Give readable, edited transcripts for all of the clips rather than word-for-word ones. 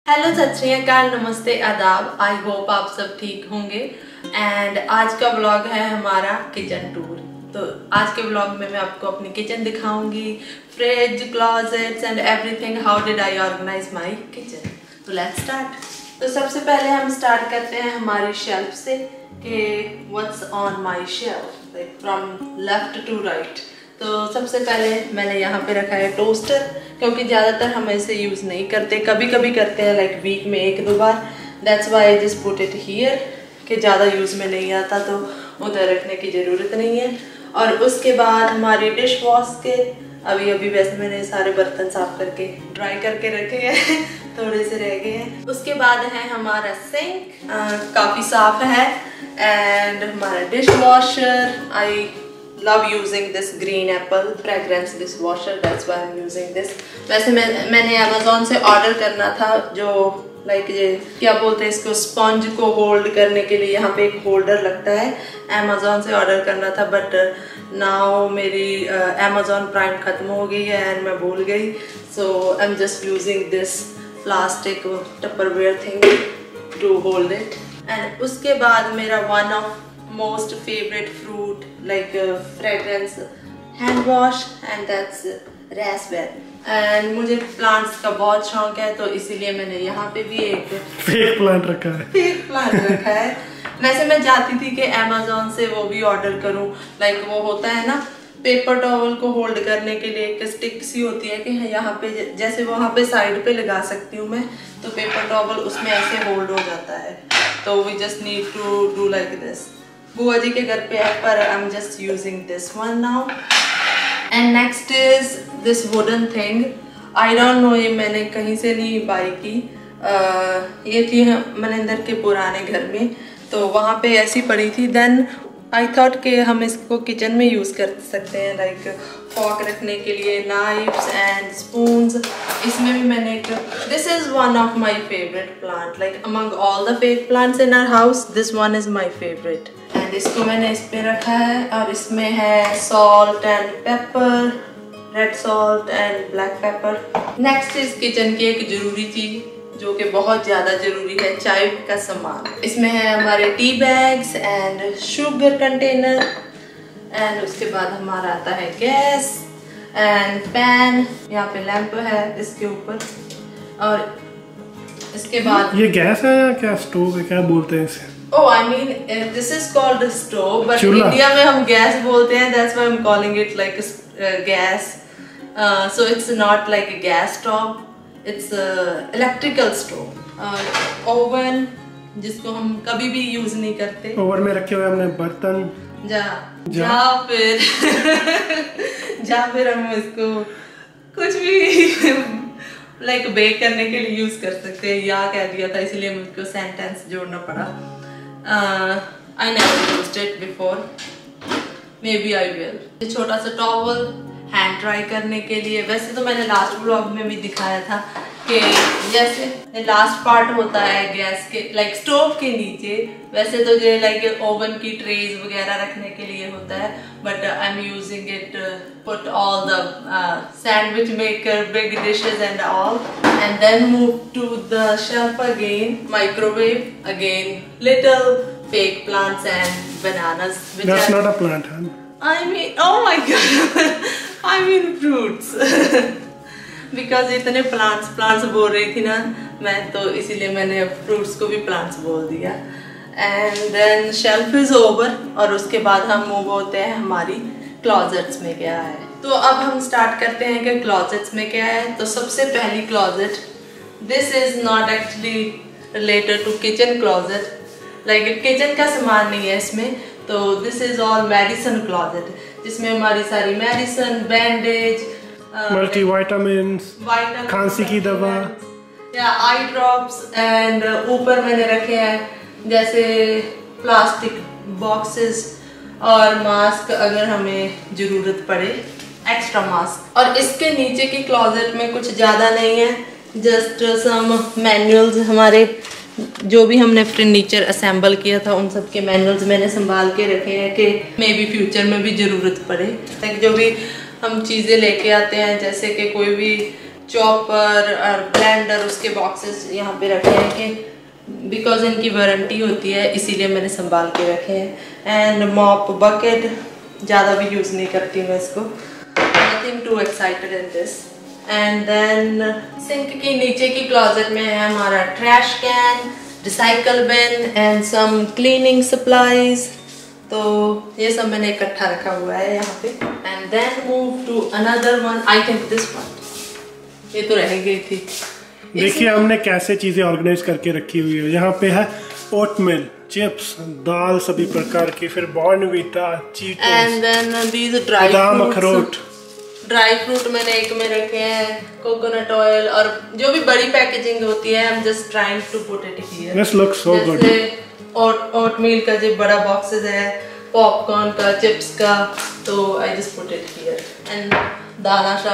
Hello, सत श्री अकाल, नमस्ते, आदाब। आई होप आप सब ठीक होंगे। एंड आज का व्लॉग है हमारा किचन टूर। तो आज के व्लॉग में मैं आपको अपनी किचन दिखाऊंगी, fridge, closets and everything. How did I organize my kitchen. तो लेट्स स्टार्ट। तो सबसे पहले हम स्टार्ट करते हैं हमारी शेल्फ से कि what's on my shelf, like from left to right. तो सबसे पहले मैंने यहाँ पे रखा है टोस्टर, क्योंकि ज़्यादातर हम इसे यूज़ नहीं करते, कभी कभी करते हैं, लाइक वीक में 1-2 बार। That's why I just put it here कि ज़्यादा यूज़ में नहीं आता तो उधर रखने की ज़रूरत नहीं है। और उसके बाद हमारी डिश वॉश के अभी वैसे मैंने सारे बर्तन साफ करके ड्राई करके रखे हैं थोड़े से रह गए हैं। उसके बाद है हमारा सिंक, काफ़ी साफ है। एंड हमारा dishwasher, I love using this green apple fragrance dishwasher, that's why I'm using this। वैसे मैंने Amazon से ऑर्डर करना था, जो लाइक ये क्या बोलते हैं इसको, स्पंज को होल्ड करने के लिए यहाँ पे एक होल्डर लगता है। Amazon से ऑर्डर करना था, बट नाउ मेरी Amazon प्राइम खत्म हो गई है एंड मैं भूल गई। So I am just using this plastic Tupperware thing to hold it. And उसके बाद मेरा one of most favorite fruit like fragrance hand wash, and that's raspberry। and मुझे plants का बहुत शौक है, तो इसीलिए मैंने यहाँ पे भी एक फेक प्लांट रखा है। वैसे मैं चाहती थी कि Amazon से वो भी ऑर्डर करूँ, लाइक वो होता है ना पेपर टॉवल को होल्ड करने के लिए एक स्टिक सी होती है कि यहाँ पे जैसे वहाँ पे साइड पे लगा सकती हूँ मैं, तो पेपर टॉवल उसमें ऐसे होल्ड हो जाता है। तो we just need to do like this. बुआ जी के घर पे है, पर I am just using this one now. And next is this wooden thing. I don't know, ये मैंने कहीं से नहीं बाई की। ये थी मनिंदर के पुराने घर में, तो वहाँ पे ऐसी पड़ी थी। देन आई थॉट कि हम इसको किचन में यूज़ कर सकते हैं, लाइक फॉक रखने के लिए, नाइफ्स एंड स्पून्स। इसमें भी मैंने एक, this is one of my favourite plant, like among all the fake plants in our house this one is my favourite. And इसको मैंने इस पे रखा है, और इसमें है salt and pepper, red salt and black pepper. Next is kitchen की एक ज़रूरी चीज़ जो कि बहुत ज़्यादा ज़रूरी है, चाय का सामान। इसमें है हमारे tea bags and sugar container. And उसके बाद हमारा आता है गैस एंड पैन, यहाँ पे लैंप है इसके ऊपर। और इसके बाद ये गैस है या क्या स्टोव है, क्या बोलते हैं इसे? Oh, I mean, this is called a stove, but India में हम गैस बोलते हैं, that's why I'm calling it like a gas. So it's not like a gas stove, it's a electrical stove. Oven, जिसको हम कभी भी use नहीं करते। ओवन में रखे हुए हमने बर्तन, जा फिर हम इसको कुछ भी लाइक बेक करने के लिए यूज कर सकते हैं। या कह दिया था, इसलिए मुझको सेंटेंस जोड़ना पड़ा। I never used it before, maybe I will। ये छोटा सा टॉवल हैंड ड्राई करने के लिए। वैसे तो मैंने लास्ट व्लॉग में भी दिखाया था कि जैसे लास्ट पार्ट होता है गैस के, लाइक स्टोव के नीचे, वैसे तो ये लाइक ओवन की ट्रेज वगैरह रखने के लिए होता है, but I am using it put all the sandwich maker, big dishes and all, and then move to the shelf again, microwave again, little fake plants and bananas, which that's not a plant, huh? I mean, oh my god, I mean fruits। because इतने plants बोल रही थी ना मैं, तो इसीलिए मैंने fruits को भी plants बोल दिया। and then shelf is over, और उसके बाद हम मूव होते हैं हमारी क्लोजेट्स में क्या है। तो अब हम स्टार्ट करते हैं कि क्लोजेट्स में क्या है। तो सबसे पहली closet, this is not actually related to kitchen closet, like kitchen का सामान नहीं है इसमें। तो this is all medicine closet, जिसमें हमारी सारी मेडिसिन, बैंडेज, मल्टीविटामिन्स, खांसी की दवा या आई ड्रॉप्स। एंड ऊपर मैंने रखे हैं जैसे प्लास्टिक बॉक्सेस और मास्क, अगर हमें ज़रूरत पड़े एक्स्ट्रा मास्क। और इसके नीचे की क्लोजेट में कुछ ज़्यादा नहीं है, जस्ट सम मैनुअल्स, हमारे जो भी हमने फर्नीचर असेंबल किया था उन सब के मैनुअल्स मैंने संभाल के रखे हैं कि मे बी फ्यूचर में भी ज़रूरत पड़े। जो भी हम चीज़ें लेके आते हैं, जैसे कि कोई भी चॉपर और ब्लेंडर उसके बॉक्सेस यहाँ पे रखे हैं कि बिकॉज इनकी वारंटी होती है, इसीलिए मैंने संभाल के रखे हैं। एंड मॉप बकेट, ज़्यादा भी यूज़ नहीं करती मैं इसको, nothing too excited in this. And then sink की नीचे की क्लोजेट में है हमारा trash can, recycle bin and some cleaning supplies. तो ये सब मैंने इकट्ठा रखा हुआ है यहाँ पे। And then move to another one, I think this one, ये तो रह गई थी। देखिए हमने कैसे चीजें ऑर्गेनाइज करके रखी हुई है। यहाँ पे है ओटमील, चिप्स, दाल सभी प्रकार की, फिर Bournvita, Cheetos, and then these dry अखरोट। ड्राई फ्रूट मैंने एक में रखे हैं, कोकोनट ऑयल और जो भी बड़ी पैकेजिंग होती है, I am just trying to put it here. This looks so good. Oatmeal का जो बड़ा बॉक्सेस है, पॉपकॉर्न का, चिप्स का, तो I just put it here. And दानाशा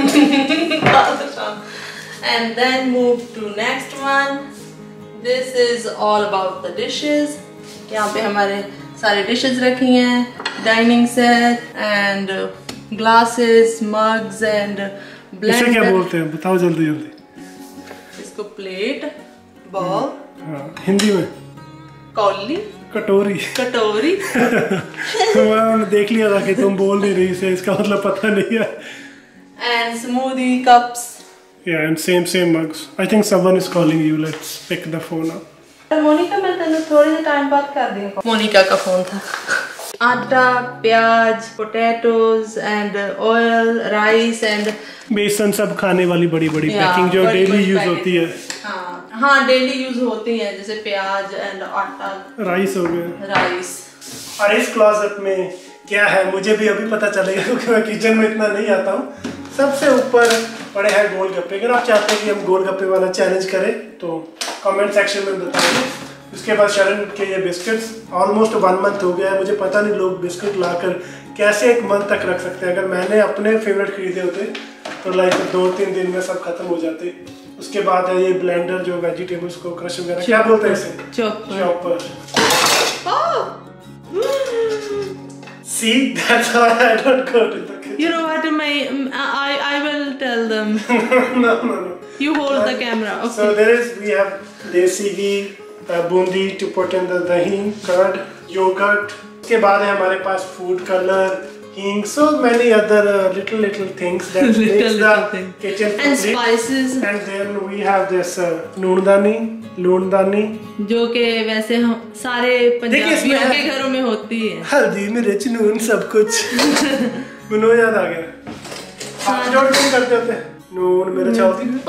and then move to next one. This is all about the dishes. यहाँ पे हमारे सारे डिशेस रखी हैं, dining set and glasses, mugs and blender. इसे क्या बोलते हैं बताओ जल्दी जल्दी। इसको प्लेट, बॉल, हिंदी में कौली, कटोरी। कटोरी मैंने देख लिया था कि तुम बोल नहीं रही से, इसका मतलब पता नहीं है। And smoothie cups. Yeah, and same mugs. I think someone is calling you. Let's pick the phone up. Monica, मैं तेरे थोड़ी देर टाइम बात कर दी। मोनिका का फोन था। आटा, प्याज, potatoes and oil, rice and besan, सब खाने वाली बड़ी बड़ी पैकिंग जो डेली यूज होती है। हाँ डेली यूज होती है, जैसे प्याज एंड आटा, राइस हो गया, राइस। और इस क्लोजेट में क्या है मुझे भी अभी पता चलेगा क्योंकि मैं किचन में इतना नहीं आता हूँ। सबसे ऊपर पड़े हैं गोलगप्पे। अगर आप चाहते हैं कि हम गोलगप्पे वाला चैलेंज करें तो कमेंट सेक्शन में बताइए। उसके बाद शरण के ये बिस्किट्स, ऑलमोस्ट 1 मंथ हो गया है, मुझे पता नहीं लोग बिस्किट लाकर कैसे 1 मंथ तक रख सकते हैं। अगर मैंने अपने फेवरेट खरीदे होते तो लाइक 2-3 दिन में सब खत्म हो जाते। उसके बाद है ये ब्लेंडर जो वेजिटेबल्स को क्रश वगैरह, क्या बोलते हैं इसे, chopper. See, that's why I don't go to the kitchen. You know what? I will tell them. No. You hold the camera. Okay. So we have desi ghee, boondi to put in the dahi, curd, yogurt. उसके बाद है हमारे पास food color, king, so many other little things that makes the kitchen complete. And spices. And then we have this लूनदानी, जो कि वैसे हम सारे पंजाबियों के घरों में होती है। हल्दी, मिर्च, नून, सब कुछ। मुझे याद आ गया। आप जो करते होते हैं नून, मिर्च,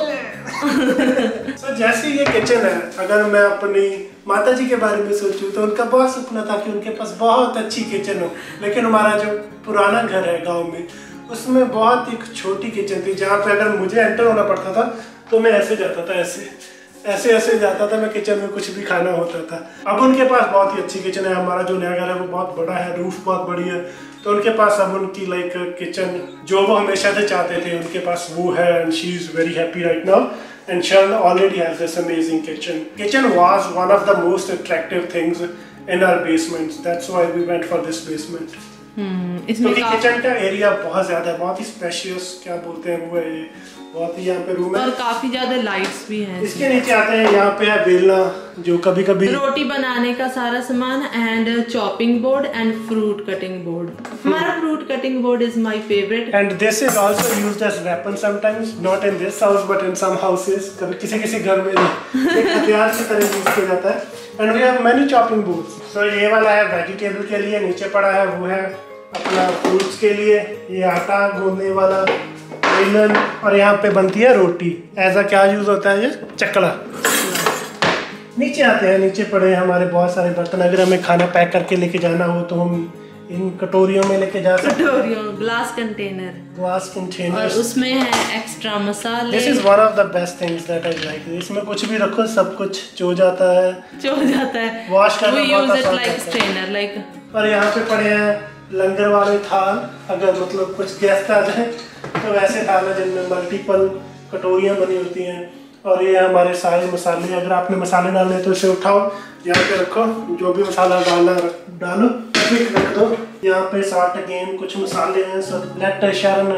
हल्दी। So जैसे ये किचन है, अगर मैं अपनी माता जी के बारे में सोचूं तो उनका बहुत सपना था कि उनके पास बहुत अच्छी किचन हो, लेकिन हमारा जो पुराना घर है गांव में, उसमें बहुत एक छोटी किचन थी जहाँ पे अगर मुझे एंटर होना पड़ता था तो मैं ऐसे जाता था, ऐसे जाता था मैं किचन में, कुछ भी खाना होता था। अब उनके पास बहुत ही अच्छी किचन है। हमारा जो नया घर है वो बहुत बड़ा है, रूफ बहुत बड़ी है, तो उनके पास अब उनकी लाइक किचन जो वो हमेशा से चाहते थे उनके पास वो है। And she is very happy right now and Sharon already has this amazing kitchen. Kitchen was one of the most attractive things in our basement. That's why we went for this basement. इसमें kitchen का area बहुत ज्यादा है, बहुत ही spacious, क्या बोलते हैं वो है, बहुत ही यहाँ पे रूम है और काफी ज्यादा लाइट्स भी हैं। इसके नीचे आते हैं, यहाँ पे है बेलना जो कभी कभी रोटी बनाने का सारा सामान, and chopping board and fruit cutting board. हमारा fruit cutting board is my favourite. And this is also used as weapon sometimes, not in this house but in some houses. कभी किसी घर में एक हथियार की तरह यूज किया जाता है। And we have many chopping boards. सो ये वाला है वेजिटेबल के लिए, नीचे पड़ा है वो है अपना फ्रूट्स के लिए, ये आटा गूंदने वाला बेलन, और यहाँ पे बनती है रोटी। ऐसा क्या यूज होता है, ये चकला। नीचे आते हैं, नीचे पड़े हमारे बहुत सारे बर्तन। अगर हमें खाना पैक करके लेके जाना हो तो हम इन कटोरियों में लेके जा सकते हैं। ग्लास कंटेनर, और उसमें है एक्स्ट्रा मसाले। This is one of the best things that I like. इसमें कुछ भी रखो सब कुछ चो जाता है। वॉश करना बहुत आसान है। और यहाँ पे पड़े हैं लंगर वाले थाल, अगर मतलब कुछ गेस्ट आ जाए तो वैसे थाल है जिनमें मल्टीपल कटोरियाँ बनी होती हैं। और ये हमारे सारे मसाले, अगर आपने मसाले डालने तो इसे उठाओ, यहाँ पे रखो, जो भी मसाला डालना डालो, रख दो। यहाँ पे साल्ट अगेन, कुछ मसाले हैं। सब लेट शरण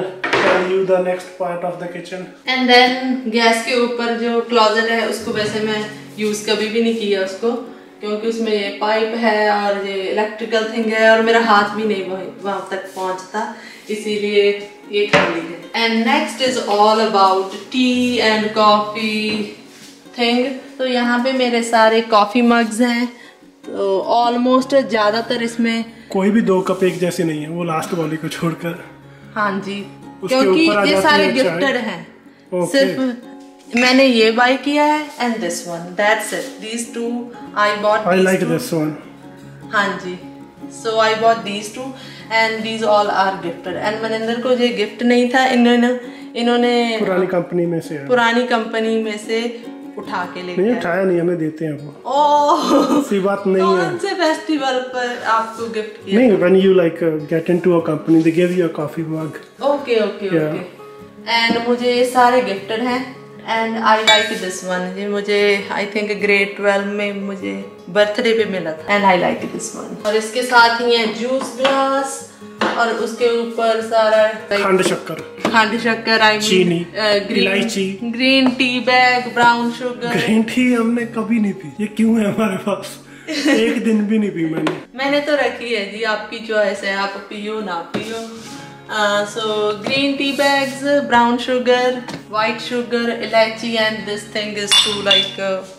tell you the next part of the kitchen. And then gas के ऊपर जो क्लोजेट है उसको वैसे मैं यूज कभी भी नहीं किया उसको, क्योंकि उसमें ये पाइप है और ये इलेक्ट्रिकल थिंग है और मेरा हाथ भी नहीं वहां तक पहुंचता, इसीलिए ये खाली है। And next is all about tea and coffee thing. तो यहाँ पे मेरे सारे कॉफी मग्स हैं, तो ऑलमोस्ट ज्यादातर इसमें कोई भी 2 कप एक जैसे नहीं है, वो लास्ट वाली को छोड़कर। हाँ जी, क्योंकि ये सारे गिफ्टेड हैं। सिर्फ मैंने ये बाय किया है and this one, that's it. These two I bought, I like this one. हाँ जी, so I bought these two and these all are gifted. एंड मनिंदर को ये गिफ्ट नहीं था, इन्होंने पुरानी कंपनी में से उठा के ले नहीं, उठाया नहीं, हमें देते हैं वो। ओह, सी बात नहीं है। कौन से फेस्टिवल पर आपको गिफ्ट किया? नहीं, when you like get into a company they give you a coffee mug. Okay. And मुझे ये सारे गिफ्टेड हैं and I like this one. ये मुझे आई थिंक ग्रेड 12 में मुझे बर्थडे पे मिला था and I like this one. और इसके साथ ही है जूस ग्लास और उसके ऊपर सारा खंड शक्कर, चीनी, इलायची, green tea bag, brown sugar. Green tea हमने कभी नहीं पी, ये क्यों है हमारे पास? एक दिन भी नहीं पी मैंने तो रखी है जी, आपकी चॉइस है, आप पियो ना पियो। So green tea bags, brown sugar, white sugar, elaichi, and this thing is to like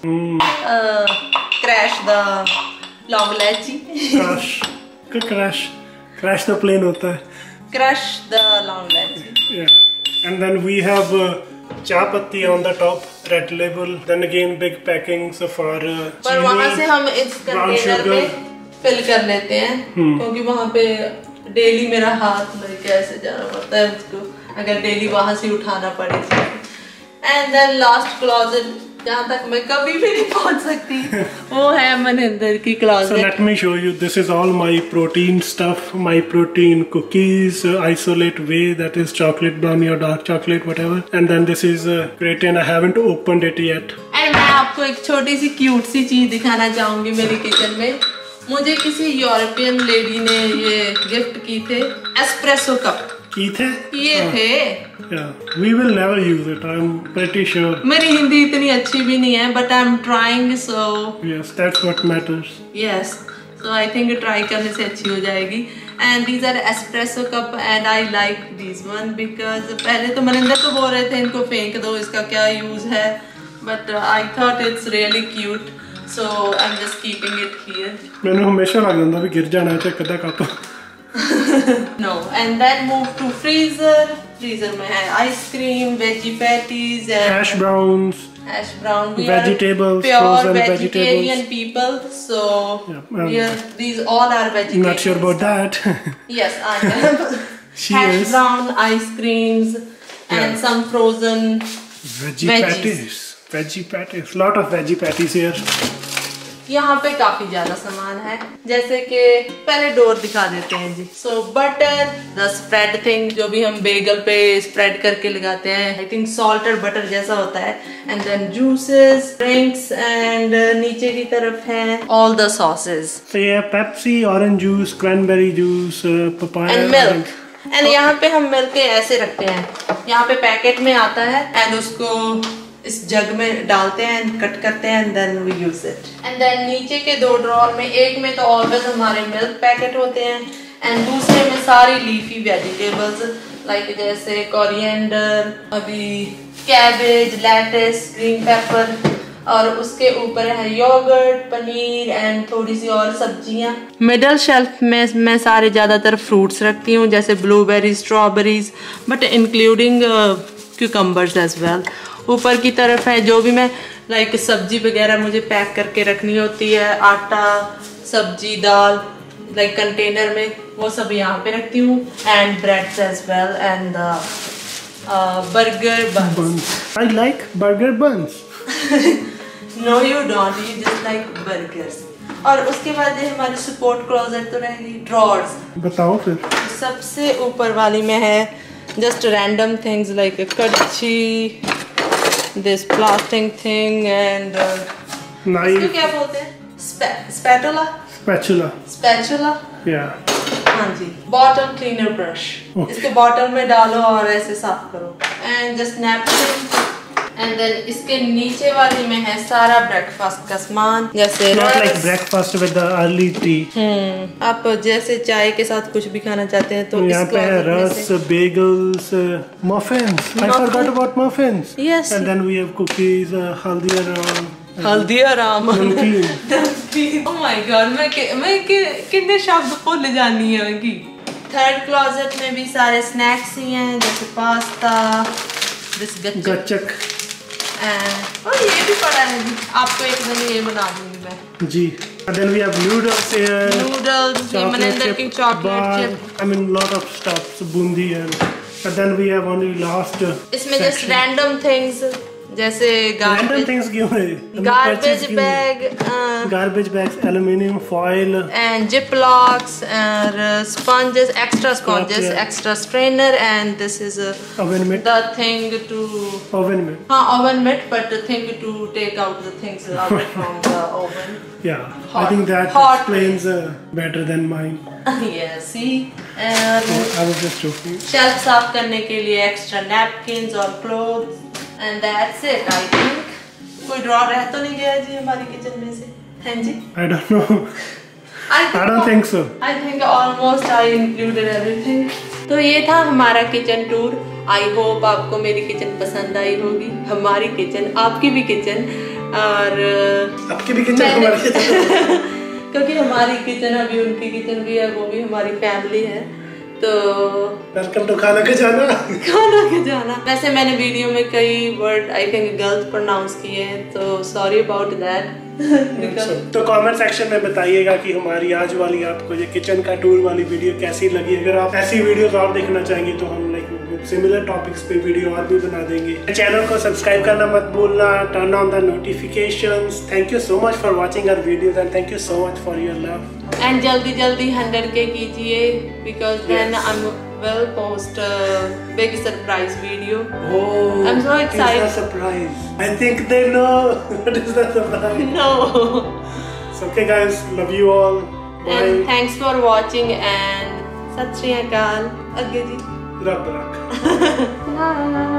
crash the long elaichi. Crash the plane होता है। Crush the long elaichi. Yeah, and then we have चाय पत्ती on the top, red label. Then again big packings for पर वहाँ से हम इस container में फिल कर लेते हैं, क्योंकि वहाँ पे डेली मेरा हाथ लेके ऐसे जाना पड़ता है उसको, अगर डेली वहां से उठाना पड़े। एंड देन लास्ट क्लोजेट, जहाँ तक मैं कभी भी नहीं पहुंच सकती, वो है मनिंदर की closet. So let me show you. This is all my protein stuff, my protein cookies, isolate whey, that is chocolate brownie or dark chocolate, whatever. And then this is creatine. I haven't opened it yet. And मैं आपको एक छोटी सी cute सी चीज दिखाना चाहूंगी मेरी kitchen में। मुझे किसी यूरोपियन लेडी ने ये गिफ्ट की थे, एस्प्रेसो कप किए थे। We will never use it, I'm pretty sure. मेरी हिंदी इतनी अच्छी भी नहीं है, but I'm trying, so yes, that's what matters. Yes, so I think try करने से अच्छी हो जाएगी। And these are espresso cup and I like these one because पहले तो मनिंदर तो बोल रहे थे इनको फेंक दो, इसका क्या यूज है, but I thought it's really cute. So I'm just keeping it here. मैंने हमेशा लग जाता भी गिर जाना है कदा cup. No, and then move to freezer. Freezer में है ice cream, veggie patties, hash browns. We vegetables, are pure frozen vegetarian people, so these all are vegetarian. Not sure about that. Yes, I am. Hash brown, ice creams, and some frozen veggies. Veggie patties, lot of veggie patties here. यहाँ पे काफी ज्यादा सामान है, जैसे कि पहले door दिखा देते हैं जी। So butter, the spread thing, जो भी हम बेगल पे स्प्रेड करके लगाते हैं, आई थिंक सॉल्टेड बटर जैसा होता है। And then juices, drinks, and नीचे की तरफ है all the sauces. So yeah, Pepsi, orange juice, cranberry juice, papaya and milk. And यहाँ पे हम मिल्क ऐसे रखते हैं, यहाँ पे पैकेट में आता है एंड उसको इस जग में डालते हैं एंड कट करते हैं and then we use it. And then नीचे के 2 ड्रॉर में, एक में तो ऑलवेज हमारे मिल्क पैकेट होते हैं एंड दूसरे में सारी लीफी वेजिटेबल्स, लाइक जैसे कोरिएंडर, अभी कैबेज, लेटिस, ग्रीन पेपर, और उसके ऊपर है योगर्ट, पनीर एंड थोड़ी सी और सब्जियां। मिडल शेल्फ में मैं सारे ज्यादातर फ्रूट्स रखती हूँ, जैसे blueberries, strawberries, but including cucumbers as well. ऊपर की तरफ है जो भी मैं लाइक सब्जी वगैरह मुझे पैक करके रखनी होती है, आटा, सब्जी, दाल, लाइक कंटेनर में, वो सब यहाँ पे रखती हूँ। And breads as well and burger buns. I like burger buns. No you don't, you just like burgers. और उसके बाद ये हमारी सपोर्ट क्लोजेट तो रहेगी, ड्रॉर्स। बताओ फिर। सबसे ऊपर वाली में है जस्ट रैंडम थिंग्स लाइक कड़छी, this plastic thing and knife. क्या बोलते हैं? Spatula. Yeah. हाँ जी, बॉटल क्लीनर ब्रश। इसको बॉटल में डालो और ऐसे साफ करो। And just napkin. And then इसके नीचे वाली में है सारा ब्रेकफास्ट का सामान, जैसे not like breakfast with the early tea. आप जैसे चाय के साथ कुछ भी खाना चाहते हैं तो यहाँ पे है rusk, bagels, muffins. I forgot about muffins. Yes. And then we have cookies, Haldiram. Namkeen. Oh my God, मैं कितने शब्द भूल जानी है उनकी। थर्ड क्लोजेट में भी सारे स्नैक्स ही हैं, जैसे पास्ता, गच्चक। और ये भी पड़ा है जी, आपको एक दिन ये बना दूंगी मैं जी। And then we have noodles here. Noodles, Maninder की chocolate chip. I mean lot of stuff, so bundi and then we have only last. इसमें just random things, जैसे random things क्यों है? Garbage bag, garbage bags, aluminium foil, and Ziplocs, and sponges, extra sponges, extra strainer, and this is oven mitt. The thing to oven mitt. हाँ, oven mitt, but the thing to take out the things out from the oven. Yeah, hot, I think that explains better than mine. Yeah, see. And I was just joking. Shelf साफ करने के लिए extra napkins और clothes, and that's it. I think कोई drawer रह तो नहीं गया जी हमारी किचन में से, हैं जी? I don't know. I don't think so. I think almost I included everything. तो ये था हमारा किचन टूर। आई होप आपको मेरी किचन पसंद आई होगी, हमारी किचन, आपकी भी किचन, और आपकी भी किचन, हमारी किचन। क्योंकि हमारी किचन अभी उनकी किचन भी है, वो भी हमारी फैमिली है। तो वेलकम टू खाना के जाना। खाना के जाना। वैसे मैंने वीडियो में कई वर्ड आई थिंक गलत प्रोनाउंस किए हैं, तो सॉरी अबाउट दैट। तो कमेंट सेक्शन में बताइएगा कि हमारी आज वाली आपको ये किचन का टूर वाली वीडियो कैसी लगी। अगर आप ऐसी वीडियोस और देखना चाहेंगे तो हम लाइक सिमिलर टॉपिक्स पे वीडियो और भी बना देंगे। चैनल को सब्सक्राइब करना मत भूलना, turn on the notifications. Thank you so much for watching our videos and thank you so much for your love. And जल्दी 100K कीजिए, because then I will post a big surprise video. Oh, I'm so excited. It's a surprise. I think they know what is the surprise. No. So okay guys, love you all. Bye. And thanks for watching and Sat Shri Akal. Agge ji. Rab rakh.